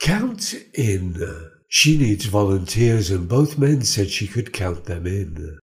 Count in. She needs volunteers and both men said she could count them in.